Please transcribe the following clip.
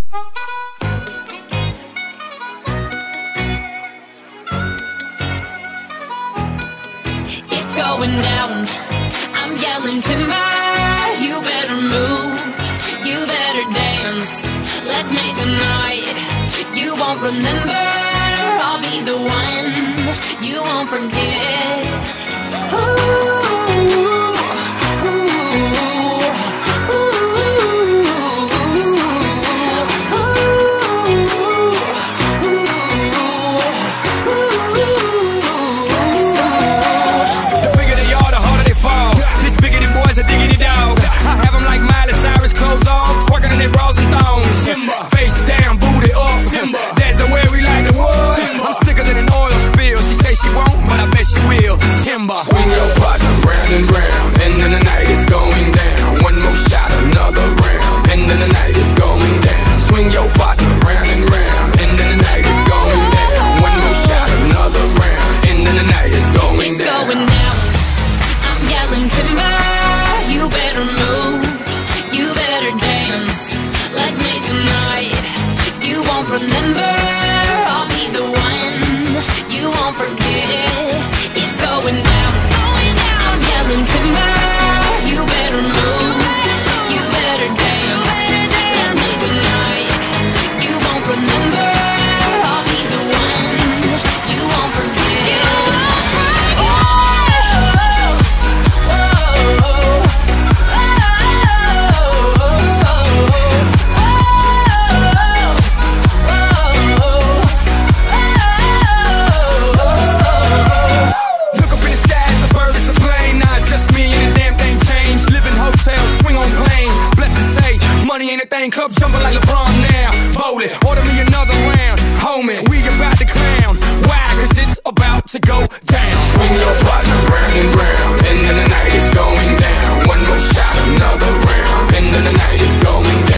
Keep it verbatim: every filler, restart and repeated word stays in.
It's going down, I'm yelling timber. You better move, you better dance. Let's make a night you won't remember. I'll be the one you won't forget. Ooh. Face down, booty up. Timber. That's the way we like the wood. Timber. I'm sicker than an oil spill. She say she won't, but I bet she will. Timber. Swing your partner round and round, and then the night is going down. One more shot, another round, and then the night is going down. Swing your partner round and round, and then the night is going down. One more shot, another round, and then the night is going it's down. It's going down. I'm yelling timber. You better move. You better dance. Let's make a night you won't remember. I'll be the one you won't forget. It's going down, it's going down. I'm yelling timber. You better move, you better dance. Let's make a night you won't remember. I'll be the one you won't forget. Oh, oh, oh, oh. Money ain't a thing, club jumping like LeBron now. Bowl it, order me another round. Homie, we about to clown. Why? Cause it's about to go down. Swing your partner